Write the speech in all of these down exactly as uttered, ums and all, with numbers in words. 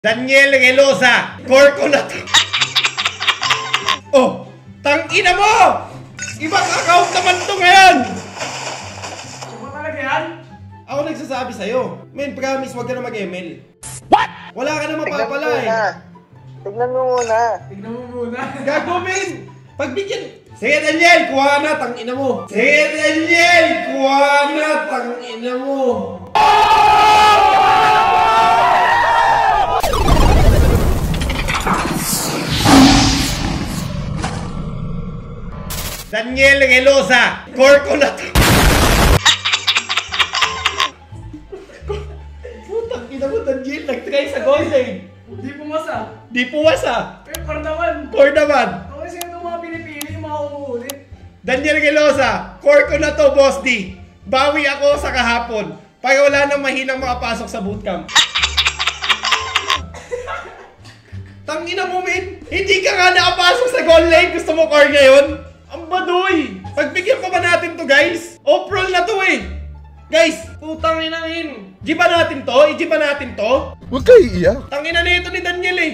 Daniel Gelosa, core ko na to. Oh, tangina mo! Ibang account naman to ngayon! Ano talaga yan? Ako nagsasabi sa'yo. Men, promise, wag ka na mag-M L. What? Wala ka na mapapala eh. Tignan mo muna. Tignan mo muna. Gago, men! Pagbigyan... Sige, Daniel, kuha na, tangina mo. Sige, Daniel, kuha na, tangina mo. Daniel Gelosa, core ko na to. Putang ina mo, Daniel, nag-try sa golden. Di pumasa. Di puwasa. Eh, par naman. Core naman. Ako kasi yung mga pinipili, yung mga umuulit. Daniel Gelosa, core ko na to, Boss D. Bawi ako sa kahapon. Para wala nang mahinang makapasok sa bootcamp. Tangina mo, men. Hindi ka nga nakapasok sa goal lane. Gusto mo core ngayon? Ang baduy! Pagbigyan pa ba natin to, guys? Off-roll na to eh! Guys, putang ina rin. Jiba natin to? I-jiba natin to? Huwag kayo iiyak. Tangina na ito ni Daniel eh.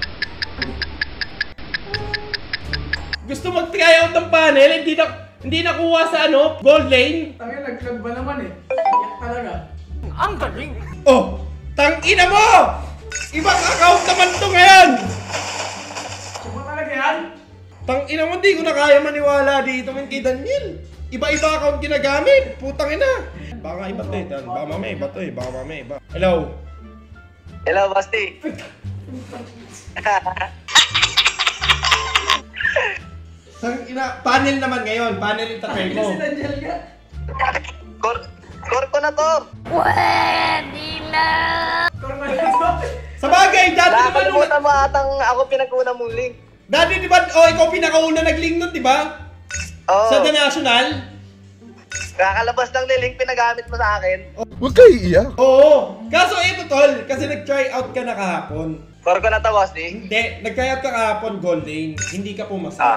Gusto mag-try out ng panel, hindi na hindi nakuha sa ano, gold lane. Tangin, nag-club ba naman eh? Iyak talaga. Ang galing. Oh, tangina mo! Ibang account naman to ngayon! Ano talaga yan? Tangina mo, di ko na kaya maniwala dito men kay Daniel. Iba-iba account ginagamit. Putang ina. Baka iba to eh. Baka mamaya iba to eh. Baka mamaya iba. Hello. Hello, Basti. Tangina, panel naman ngayon. Panel yung tatay ko. Si Daniel nga. Core, core ko na to. Pwede na. Core na ito. Sa bagay, dati naman nung... Nakakalimutan mo atang ako pinag-una mong link. Dati di ba, oh, ikaw pinakauna nag-link nun, di ba? Oo. Sa The National? Kakalabas lang ni link pinagamit mo sa akin. Huwag kayo iiyak. Oo. Kaso ito, tol, kasi nag-try out ka na kahapon. Core ko na to, Basti. Hindi, nag-try out ka kahapon, gold lane. Hindi ka Ah. pumasa.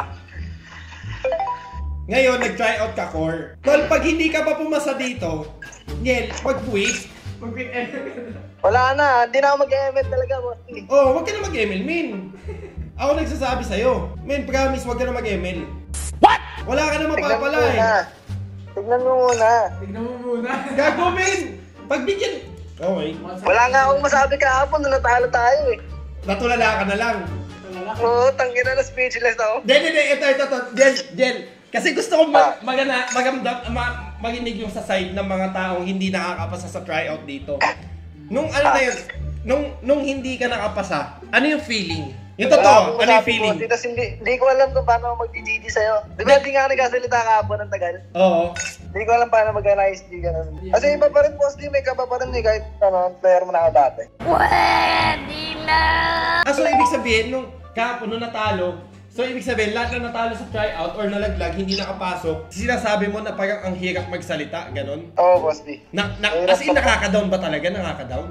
Ngayon, nag-try out ka core. Tol, pag hindi ka pa pumasa dito, Niel, mag-quit. Mag-quit eh. Wala na, hindi na ako mag-M L talaga, Basti. Oh, wag ka na mag-M L, min. Ako nagsasabi sa'yo. Men, promise, wag ka na mag-M L. What? Wala ka na Tignan mo mapapala eh. muna. Tignan mo muna. Tignan mo muna. Gago, men! Pagbigyan... Okay. Wala nga akong masabi kahapon na natalo tayo eh. Natulala ka na lang. Oo, tangin na na speechless ako. Hindi, hindi, ito, ito, ito. Jen, Jen. Kasi gusto kong mag, Ah. magana, magamdam, ma, maginig yung sa side ng mga taong hindi nakakapasa sa tryout dito. Nung ano na yun, nung, nung hindi ka nakapasa, ano yung feeling? Yung totoo, ano yung feeling? Tapos hindi, hindi ko alam kung paano mag-G G sa'yo. Di ba, hindi nga nagkasalita kahapon ng tagal. Oo. Hindi ko alam paano mag-N I S G ganun. Kasi iba pa rin, boss, di may kaba pa rin eh, kahit ano, player mo na ako dati. Pwede na. Ah, so ibig sabihin, nung kahapon, nung natalo, so ibig sabihin, lahat na natalo sa tryout or nalaglag, hindi nakapasok, sinasabi mo na parang ang hirap magsalita, ganon? Oo, boss, di. Na, na, as in, nakaka-down ba talaga? Nakaka-down?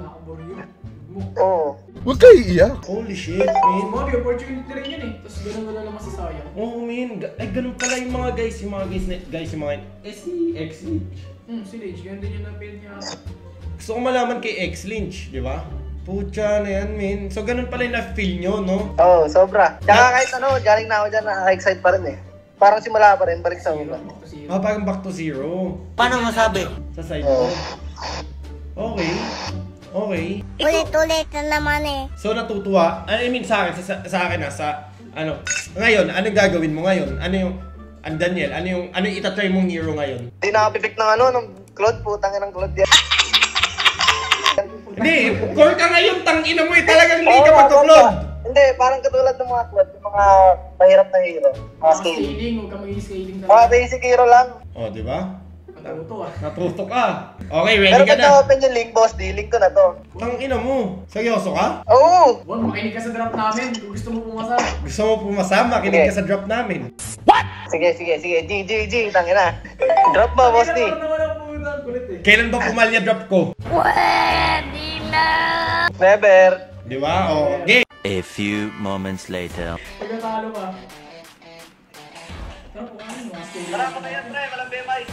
Oo. Huwag kayo iiyak. Holy shit, Oh, man. mga opportunity rin yun eh. Tapos ganun wala naman sasayang. Oo, oh, man. Ga- Ay, ganun pala yung mga guys, yung mga guys, na- guys, yung mga S E, X-Lynch. Hmm, si Lage, ganun din yung na-fail niya. Gusto ko malaman kay X-Lynch, di ba? Pucha na yan, man. So, ganun pala yung na-feel nyo, no? Oo, sobra. Tsaka kahit ano, galing na ako dyan, nakaka-excite pa rin eh. Parang simula pa rin, balik sa una. Ah, parang back to zero. Paano masabi? Sa side Oo. mo. Okay. Okay. Ulit-ulit na naman eh. So, natutuwa. I mean, sa akin, sa, sa akin na, sa, ano, ngayon, anong gagawin mo ngayon? Ano yung, ang Daniel, ano yung, ano yung itatry mong hero ngayon? Hindi na ako pipick ng ano, ng Claude, putang ng Claude yan. Hindi, core ka ngayon, tangina mo eh, talagang hindi Oo, ka magkuklod. Hindi, parang katulad ng mga Claude, yung mga mahirap na hero. Mga skill. Scaling, huwag ka mag-scaling Mga talaga. basic hero lang. Oh, di ba? Matuto ah. Natuto ka. Okay, ready Pero ka pag na. na-open yung link, boss, di link ko na to. Tangina mo. Seryoso ka? Oo! Huwag makinig ka sa draft namin kung gusto mo pumasa. Gusto mo pumasa, makinig ka sa drop namin. Sige, sige, sige. G, G, G. Tangin na. Drop mo, boss, di. Ano naman ang pumunta ang kulit eh. Kailan ba pumalya drop ko? Pwede na. Never. Di ba? O, game. A few moments later. Pagkatalo ka. Tara po kami, mga scaling. Tara, pa na yan, pre. Walang B M I.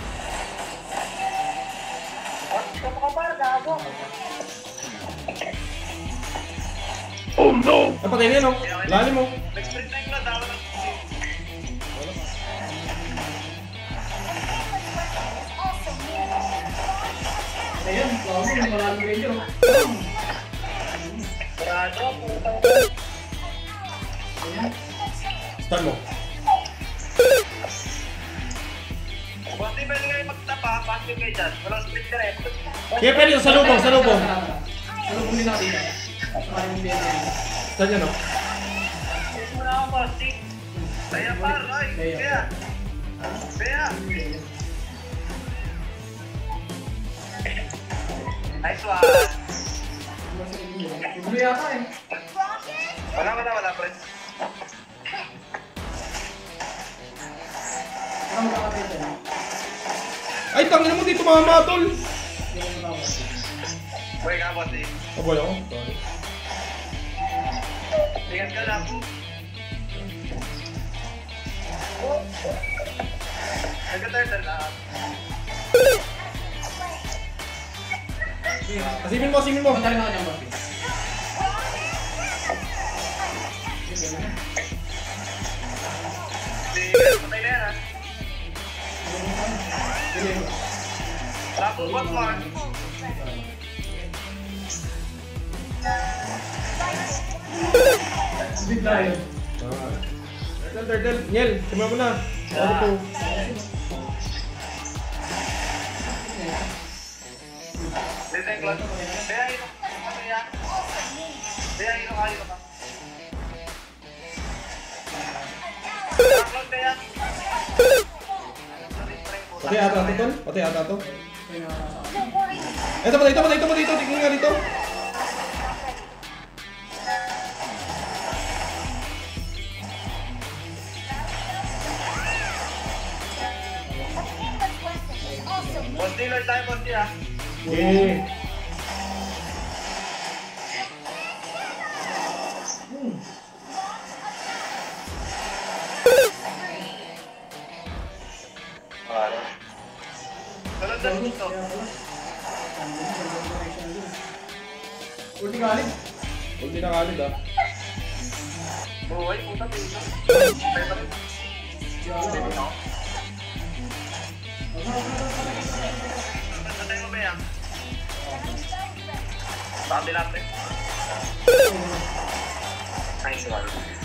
Ito ka pa, gago. Oh no! Ay, patay na yan, oh. Lalim mo. Nag-sprint na yung daw lang. Ayan, bago yung maraming medyo. Sarado, putang. Stun mo. Bossy, pwede kayo magtapa, passive kayo dyan. Walang split ka rin. Kaya pwede yung salubong, salubong. Salubong din natin. Maraming medyo. Stun yan, oh. Yes mo na ako, bossy. Kaya par, ay, kaya. Kaya. Nice one. Gulo yata eh. Wala, wala, wala, pre. Parang makakapit eh. Ay, tangin mo dito mga matol. Hindi ko matawag. Uy, nga, bossy. Aboy ako. Sorry. Tingnan ka lang. Nag-turtle na. Asimin mo, asimin mo. Punta rin ako dyan, boss. Hindi, patay na yan, ha? Wala pong bot mo, ha? Big tayo. Ah. Turtle, turtle. Nyel, sima mo na. Ano po? Dito yung cloud. Kaya yun, kaya. Kaya yun, kaya yun. Kaya cloud, kaya. Pati ata to, tol? Pati ata to? Ito, pati ito, pati ito, pati ito. Tingnan nga dito. Boss dealer tayo, boss dealer, ha? Okay. Ano? Sunod na dito. Ulti galing. Huwag din nakalid, ah. Buhay, puta, dito. Patay pa rin. Patay mo ba yan? Sabi natin. Nice one.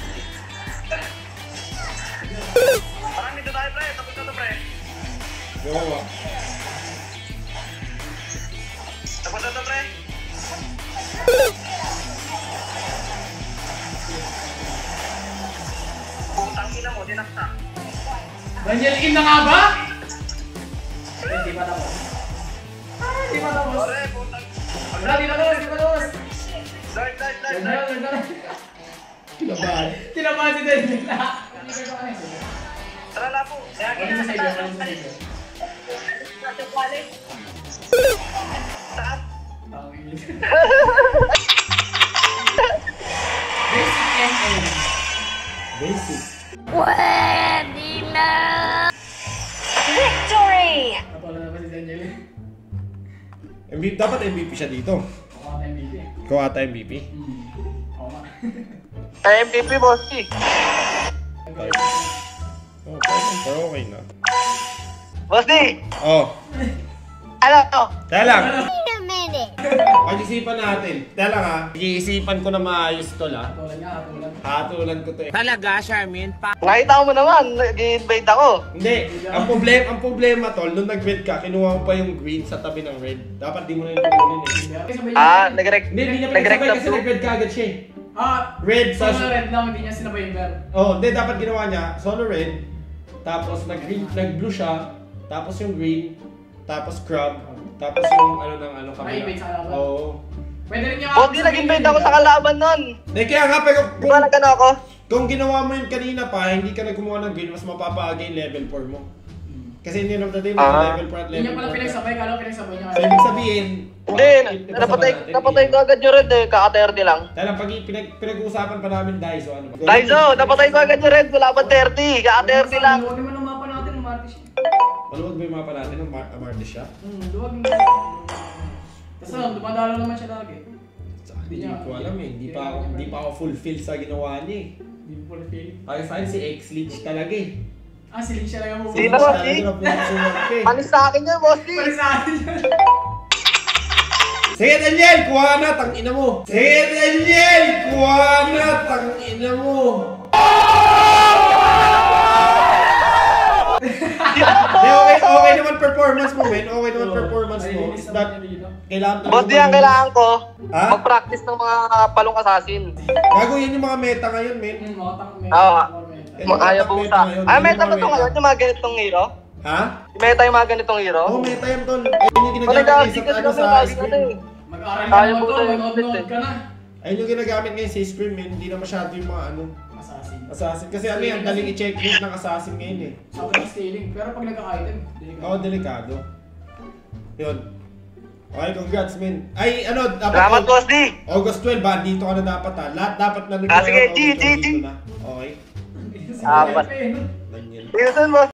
Parang dito tayo, pre. Tapos na to, pre. Gawa ba? Tapos na to, pre. Putang ina mo, dinakta. Daniel, in na nga ba? Hindi pa tapos. Hindi pa tapos. Pare, putang. Wala, di pa tapos, di pa tapos. Dart, dart, dart, Ganda, dart. ganda. Kinabahan. Tinabahan si Daniel. Tara, lapo. Wala sa side, wala sa side. Taas. Basic M M. Basic. Pwede na! Victory! Napala naman si Daniel. M V P, dapat M V P siya dito. Ako ata M V P eh. Ikaw ata M V P. Hmm. Oo nga. Ay, M V P, bossy. Tayo. Oh, tayo. Pero okay na. Bossy! Oh, Ano to? kaya lang. Wait a minute! Pag-isipan natin. Kaya lang, ha. Iisipan ko na maayos to, la. Hatulan nga, hatulan. Hatulan ko to, eh. Nakita mo naman, nag-invade ako. Hindi. Ang problema, ang problema, tol, nung nag-red ka, kinuha mo pa yung green sa tabi ng red. Dapat di mo na yung kukunin, eh. Ah, nag-rect. Hindi, hindi niya Nag-rect pinagsabay up kasi to. nag-red ka agad siya, eh. Ah, Red sa... solo red lang, hindi niya sinabay yung bear. Oh, hindi, dapat ginawa niya, solo red, tapos nag-green, nag-blue siya, tapos yung green, tapos crab, tapos yung ano ng ano Ay, wait, sa kalaban. Oo. Pwede rin niya Bossy, nag-invade ako sa kalaban nun. Hindi, kaya nga, pero Di ba kung, nag-ano ako? kung ginawa mo yun kanina pa, hindi ka nagkumuha ng green, mas mapapaaga yung level four mo. Kasi hindi naman tayo mo Ah. level four at Hindi level niya pala four. pinagsabay, kala ko pinagsabay niya. So, ibig sabihin, Hindi, ipasabay napatay, natin, napatay ko agad yung red eh, kaka-thirty lang. Dahil lang, pag pinag, pinag-uusapan pa namin Daiso, ano ba? Daiso, napatay ko agad yung red, wala pa thirty, kaka-thirty lang. Luwag naman ang mapa natin, umarte siya. Maluwag ba yung mapa natin ng Mar Amartis siya? Hmm, luwag naman. Tapos ano, dumadalo naman siya lagi. Saan? Hindi ko alam eh. Hindi pa ako, hindi pa ako fulfill sa ginawa niya eh. Hindi mo fulfill. Para sa akin si X-Leech talaga eh. Ah, si Link siya lang ang Sino? Talaga si? na pumunod ka eh. Panis sa akin yan, boss D. Pari sa akin yan. Sige Daniel, kuha na, tangina mo. Sige Daniel, kuha na, tangina mo. Hindi, okay, okay naman performance mo, men. Okay naman performance mo. Nalinis That, naman niya dito. kailangan talaga Boss D, ang kailangan ko, Ha? mag-practice ng mga palong assassin. Gago, yan yung mga meta ngayon, men. Hmm, mga tang may. Oo. Eh, Mga ayaw meta po ngayon, sa... yun Ah, yung meta mga ba ito ngayon? Yung mga ganitong hero? Ha? Meta yung mga ganitong hero? Oo, meta yan, tol. Ayun yung Kung ginagamit nag-aasik ngayon kasi sa, ano, kami, sa lagi na screen. Mag-aral eh. ka Ayaw naman mo to, tayo mag-upload ulit eh. ka na. Ayun yung ginagamit ngayon sa screen, men. Hindi na masyado yung mga ano, Assassin. assassin. Kasi ano yan, daling i-checkmate ng assassin ngayon eh. Sobrang stealing. Pero pag nagka-item, delikado. Oo, delikado. Yun. Okay, congrats, men. Ay, ano, dapat... Salamat, boss D. August twelve, ba? Dito ka na dapat ha. Lahat dapat na Ah, sige, G, G, G. dito na. Okay. Si Apat. Pepe, no? Daniel. Wilson, boss.